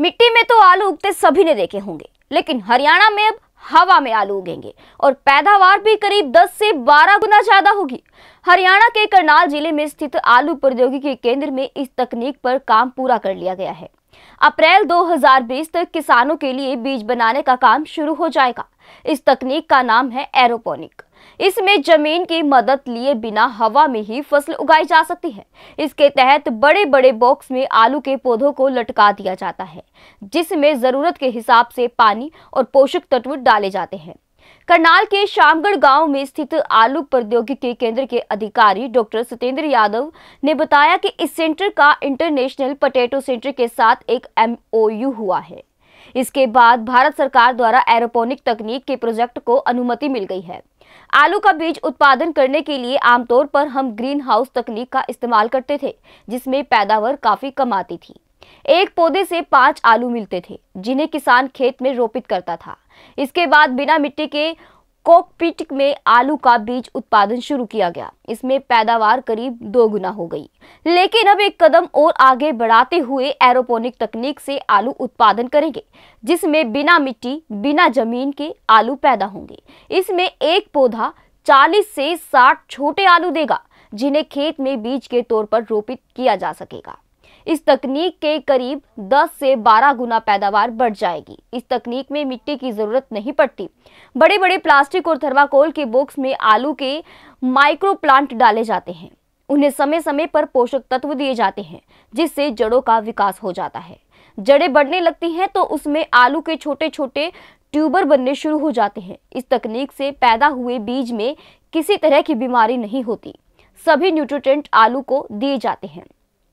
मिट्टी में तो आलू उगते सभी ने देखे होंगे, लेकिन हरियाणा में अब हवा में आलू उगेंगे और पैदावार भी करीब 10 से 12 गुना ज्यादा होगी। हरियाणा के करनाल जिले में स्थित आलू प्रौद्योगिकी केंद्र में इस तकनीक पर काम पूरा कर लिया गया है। अप्रैल 2020 तक किसानों के लिए बीज बनाने का काम शुरू हो जाएगा। इस तकनीक का नाम है एरोपोनिक। इसमें जमीन की मदद लिए बिना हवा में ही फसल उगाई जा सकती है। इसके तहत बड़े बड़े बॉक्स में आलू के पौधों को लटका दिया जाता है, जिसमें जरूरत के हिसाब से पानी और पोषक तत्व डाले जाते हैं। करनाल के शामगढ़ गांव में स्थित आलू प्रौद्योगिकी केंद्र के अधिकारी डॉक्टर सत्येंद्र यादव ने बताया कि इस सेंटर का इंटरनेशनल पोटैटो सेंटर के साथ एक MOU हुआ है। इसके बाद भारत सरकार द्वारा एरोपोनिक तकनीक के प्रोजेक्ट को अनुमति मिल गई है। आलू का बीज उत्पादन करने के लिए आमतौर पर हम ग्रीन हाउस तकनीक का इस्तेमाल करते थे, जिसमें पैदावार काफी कम आती थी। एक पौधे से 5 आलू मिलते थे, जिन्हें किसान खेत में रोपित करता था। इसके बाद बिना मिट्टी के कॉकपिट में आलू का बीज उत्पादन शुरू किया गया। इसमें पैदावार करीब 2 गुना हो गई। लेकिन अब एक कदम और आगे बढ़ाते हुए एरोपोनिक तकनीक से आलू उत्पादन करेंगे, जिसमें बिना मिट्टी, बिना जमीन के आलू पैदा होंगे। इसमें एक पौधा 40 से 60 छोटे आलू देगा, जिन्हें खेत में बीज के तौर पर रोपित किया जा सकेगा। इस तकनीक के करीब 10 से 12 गुना पैदावार बढ़ जाएगी। इस तकनीक में मिट्टी की जरूरत नहीं पड़ती। बड़े बड़े प्लास्टिक और थर्माकोल के बॉक्स में आलू के माइक्रो प्लांट डाले जाते हैं। उन्हें समय समय पर पोषक तत्व दिए जाते हैं, जिससे जड़ों का विकास हो जाता है। जड़ें बढ़ने लगती हैं तो उसमें आलू के छोटे छोटे ट्यूबर बनने शुरू हो जाते हैं। इस तकनीक से पैदा हुए बीज में किसी तरह की बीमारी नहीं होती। सभी न्यूट्रिएंट आलू को दिए जाते हैं।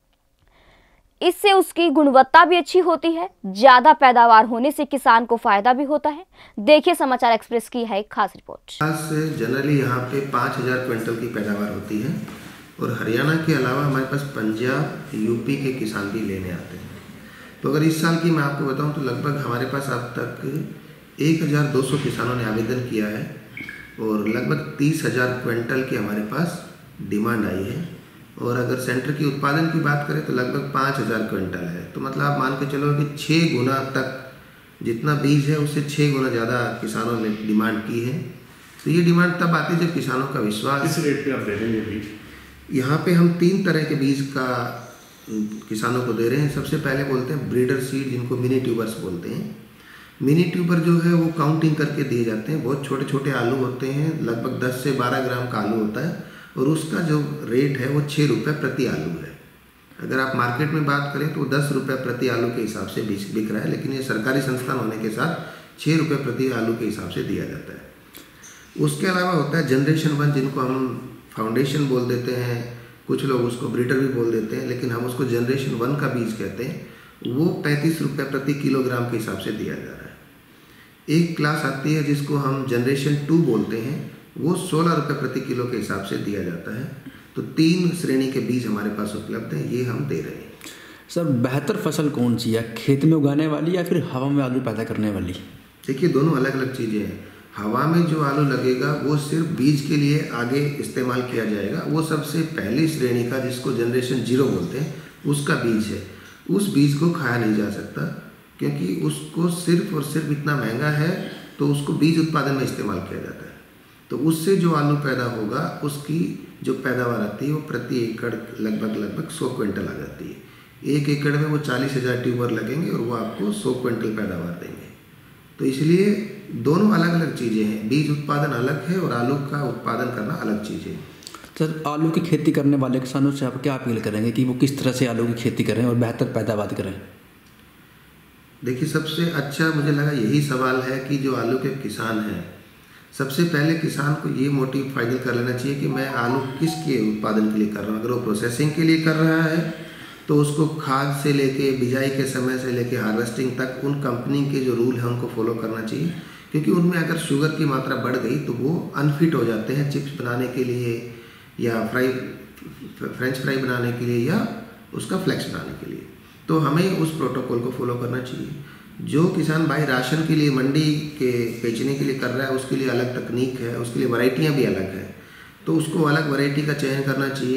इससे उसकी गुणवत्ता भी अच्छी होती है। ज्यादा पैदावार होने से किसान को फायदा भी होता है। देखिए समाचार एक्सप्रेस की है खास रिपोर्ट। जनरली यहाँ पे 5000 क्विंटल की पैदावार होती है और हरियाणा के अलावा हमारे पास पंजाब, यूपी के किसान भी लेने आते हैं। तो अगर इस साल की मैं आपको बताऊँ तो लगभग हमारे पास अब तक 1200 किसानों ने आवेदन किया है और लगभग 30,000 क्विंटल की हमारे पास डिमांड आई है। और अगर सेंटर की उत्पादन की बात करें तो लगभग 5000 क्विंटल है। तो मतलब आप मान के चलो कि 6 गुना तक जितना बीज है उससे 6 गुना ज़्यादा किसानों ने डिमांड की है। तो ये डिमांड तब आती है जब किसानों का विश्वास। किस रेट पे आप दे रहे हैं बीज? यहाँ पे हम 3 तरह के बीज का किसानों को दे रहे हैं। सबसे पहले बोलते हैं ब्रीडर सीड, जिनको मिनी ट्यूबर्स बोलते हैं। मिनी ट्यूबर जो है वो काउंटिंग करके दिए जाते हैं। बहुत छोटे छोटे आलू होते हैं, लगभग 10 से 12 ग्राम का आलू होता है और उसका जो रेट है वो 6 रुपये प्रति आलू है। अगर आप मार्केट में बात करें तो 10 रुपये प्रति आलू के हिसाब से बिक रहा है, लेकिन ये सरकारी संस्थान होने के साथ 6 रुपये प्रति आलू के हिसाब से दिया जाता है। उसके अलावा होता है जनरेशन 1, जिनको हम फाउंडेशन बोल देते हैं, कुछ लोग उसको ब्रीडर भी बोल देते हैं, लेकिन हम उसको जनरेशन 1 का बीज कहते हैं। वो 35 रुपये प्रति किलोग्राम के हिसाब से दिया जा रहा है। एक क्लास आती है जिसको हम जनरेशन 2 बोलते हैं, वो 16 रुपये प्रति किलो के हिसाब से दिया जाता है। तो 3 श्रेणी के बीज हमारे पास उपलब्ध हैं, ये हम दे रहे हैं। सर, बेहतर फसल कौन सी है, खेत में उगाने वाली या फिर हवा में आलू पैदा करने वाली? देखिए, दोनों अलग अलग चीज़ें हैं। हवा में जो आलू लगेगा वो सिर्फ बीज के लिए आगे इस्तेमाल किया जाएगा। वो सबसे पहली श्रेणी का, जिसको जनरेशन 0 बोलते हैं, उसका बीज है। उस बीज को खाया नहीं जा सकता, क्योंकि उसको सिर्फ और सिर्फ इतना महंगा है तो उसको बीज उत्पादन में इस्तेमाल किया जाता है। तो उससे जो आलू पैदा होगा उसकी जो पैदावार आती है वो प्रति एकड़ लगभग 100 क्विंटल आ जाती है। 1 एकड़ में वो 40,000 ट्यूबर लगेंगे और वो आपको 100 क्विंटल पैदावार देंगे। तो इसलिए दोनों अलग अलग चीज़ें हैं। बीज उत्पादन अलग है और आलू का उत्पादन करना अलग चीज़ है। सर, आलू की खेती करने वाले किसानों से आप क्या अपील करेंगे कि वो किस तरह से आलू की खेती करें और बेहतर पैदावार करें? देखिए, सबसे अच्छा मुझे लगा यही सवाल है कि जो आलू के किसान हैं, सबसे पहले किसान को ये मोटिव फाइनल कर लेना चाहिए कि मैं आलू किसके उत्पादन के लिए कर रहा हूँ। अगर वो प्रोसेसिंग के लिए कर रहा है तो उसको खाद से लेके बिजाई के समय से लेके हार्वेस्टिंग तक उन कंपनी के जो रूल हैं उनको फॉलो करना चाहिए, क्योंकि उनमें अगर शुगर की मात्रा बढ़ गई तो वो अनफिट हो जाते हैं चिप्स बनाने के लिए या फ्रेंच फ्राई बनाने के लिए या उसका फ्लेक्स बनाने के लिए। तो हमें उस प्रोटोकॉल को फॉलो करना चाहिए। जो किसान भाई राशन के लिए मंडी के बेचने के लिए कर रहा है, उसके लिए अलग तकनीक है, उसके लिए वैरायटियाँ भी अलग है, तो उसको अलग वैरायटी का चयन करना चाहिए।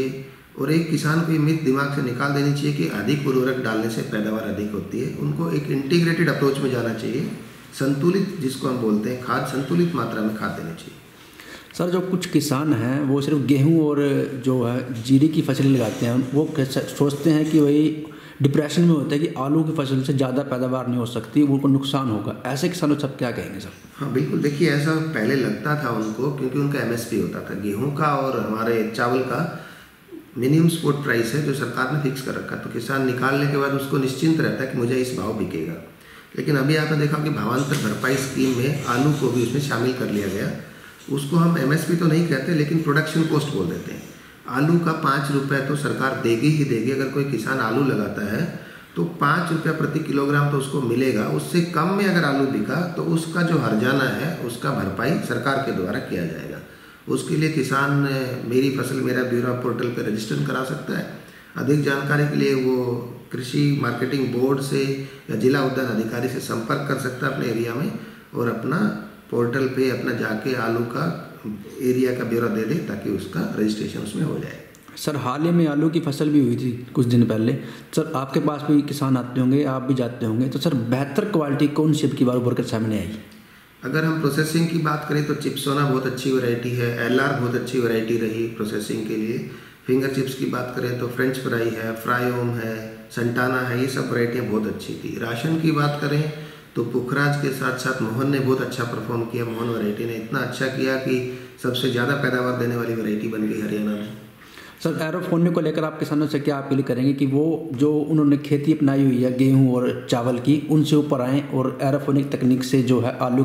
और एक किसान को ये मिथ दिमाग से निकाल देनी चाहिए कि अधिक उर्वरक डालने से पैदावार अधिक होती है। उनको एक इंटीग्रेटेड अप्रोच में जाना चाहिए, संतुलित जिसको हम बोलते हैं खाद, संतुलित मात्रा में खाद देनी चाहिए। सर जो कुछ किसान हैं वो सिर्फ गेहूं और जो है जीरी की फसलें लगाते हैं, वो सोचते हैं कि वही डिप्रेशन में होता है कि आलू की फसल से ज़्यादा पैदावार नहीं हो सकती, उनको नुकसान होगा। ऐसे किसानों सब क्या कहेंगे सर? हाँ बिल्कुल, देखिए ऐसा पहले लगता था उनको, क्योंकि उनका MSP होता था गेहूं का और हमारे चावल का मिनिमम सपोर्ट प्राइस है जो सरकार ने फिक्स कर रखा, तो किसान निकालने के बाद उसको निश्चिंत रहता है कि मुझे इस भाव बिकेगा। लेकिन अभी आपने देखा कि भावांतर भरपाई स्कीम में आलू को भी उसमें शामिल कर लिया गया। उसको हम MSP तो नहीं कहते, लेकिन प्रोडक्शन कॉस्ट बोल देते हैं। आलू का 5 रुपये तो सरकार देगी ही देगी। अगर कोई किसान आलू लगाता है तो 5 रुपये प्रति किलोग्राम तो उसको मिलेगा। उससे कम में अगर आलू बिका तो उसका जो हर्जाना है उसका भरपाई सरकार के द्वारा किया जाएगा। उसके लिए किसान मेरी फसल मेरा ब्यूरो पोर्टल पर रजिस्टर करा सकता है। अधिक जानकारी के लिए वो कृषि मार्केटिंग बोर्ड से या जिला उद्यान अधिकारी से संपर्क कर सकता है अपने एरिया में, और अपना पोर्टल पे अपना जाके आलू का एरिया का ब्यौरा दे दे ताकि उसका रजिस्ट्रेशन उसमें हो जाए। सर हाल ही में आलू की फसल भी हुई थी कुछ दिन पहले। सर आपके पास भी किसान आते होंगे, आप भी जाते होंगे, तो सर बेहतर क्वालिटी कौन सी की बार उभर कर सामने आई? अगर हम प्रोसेसिंग की बात करें तो चिप्सोना बहुत अच्छी वैरायटी है, LR बहुत अच्छी वैरायटी रही प्रोसेसिंग के लिए। फिंगर चिप्स की बात करें तो फ्रेंच फ्राई है, फ्राईओम है, संटाना है, ये सब वैरायटियाँ बहुत अच्छी थी। राशन की बात करें तो पुखराज के साथ साथ मोहन ने बहुत अच्छा परफॉर्म किया। मोहन वैरायटी ने इतना अच्छा किया कि सबसे ज़्यादा पैदावार देने वाली वैरायटी बन गई हरियाणा में। सर एरोफोनिक को लेकर आप किसानों से क्या अपील करेंगे कि वो जो उन्होंने खेती अपनाई हुई है गेहूं और चावल की, उनसे ऊपर आएँ और एरोफोनिक तकनीक से जो है आलू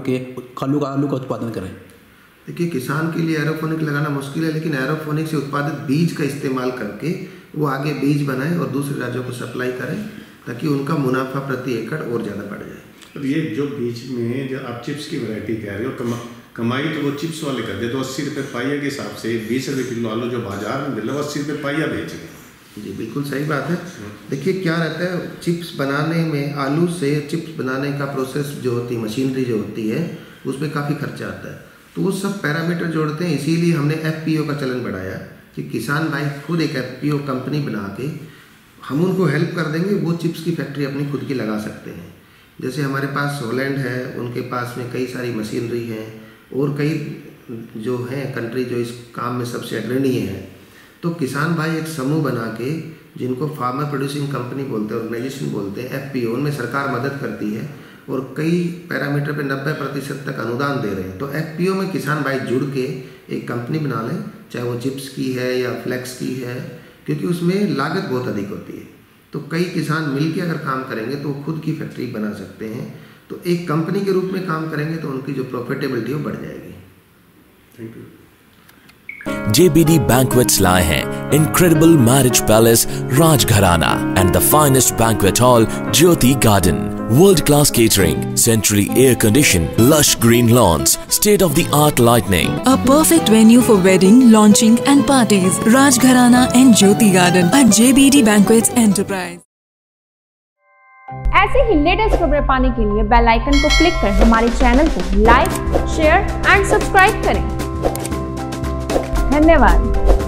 का उत्पादन करें? देखिए किसान के लिए एरोफोनिक लगाना मुश्किल है, लेकिन एरोफोनिक से उत्पादित बीज का इस्तेमाल करके वो आगे बीज बनाएं और दूसरे राज्यों को सप्लाई करें ताकि उनका मुनाफा प्रति एकड़ और ज़्यादा बढ़ जाए। अब ये जो बीच में जो आप चिप्स की वैरायटी कह रहे हो, कमाई तो वो चिप्स वाले कर दे तो 80 रुपये पाइया के हिसाब से 20 रुपये किलो आलू जो बाजार में मिल रहा है 80 रुपये पाइया बेच रहे। जी बिल्कुल सही बात है। देखिए क्या रहता है, चिप्स बनाने में आलू से चिप्स बनाने का प्रोसेस जो होती है, मशीनरी जो होती है, उसमें काफ़ी खर्चा आता है। तो वो सब पैरामीटर जोड़ते हैं। इसीलिए हमने FPO का चलन बढ़ाया कि किसान भाई खुद एक FPO कंपनी बना के हम उनको हेल्प कर देंगे, वो चिप्स की फैक्ट्री अपनी खुद की लगा सकते हैं। जैसे हमारे पास हॉलैंड है, उनके पास में कई सारी मशीनरी हैं और कई जो हैं कंट्री जो इस काम में सबसे अग्रणीय हैं। तो किसान भाई एक समूह बना के, जिनको फार्मर प्रोड्यूसिंग कंपनी बोलते हैं, ऑर्गेनाइजेशन बोलते हैं, FPO, उनमें सरकार मदद करती है और कई पैरामीटर पे 90% तक अनुदान दे रहे हैं। तो FPO में किसान भाई जुड़ के एक कंपनी बना लें, चाहे वो चिप्स की है या फ्लेक्स की है, क्योंकि उसमें लागत बहुत अधिक होती है। तो कई किसान मिलके अगर काम करेंगे तो वो खुद की फैक्ट्री बना सकते हैं। तो एक कंपनी के रूप में काम करेंगे तो उनकी जो प्रॉफिटेबिलिटी वो बढ़ जाएगी। Thank you. JBD Banquets लाए हैं Incredible Marriage Palace Rajgharana and the finest banquet hall Jyoti Garden. World-class catering, centrally air-conditioned, lush green lawns, state-of-the-art lighting. A perfect venue for wedding, launching and parties. Rajgharana and Jyoti Garden at JBD Banquets Enterprise. ऐसे ही latest खबरें पाने के लिए bell icon को click कर हमारे channel को like, share and subscribe करें। धन्यवाद।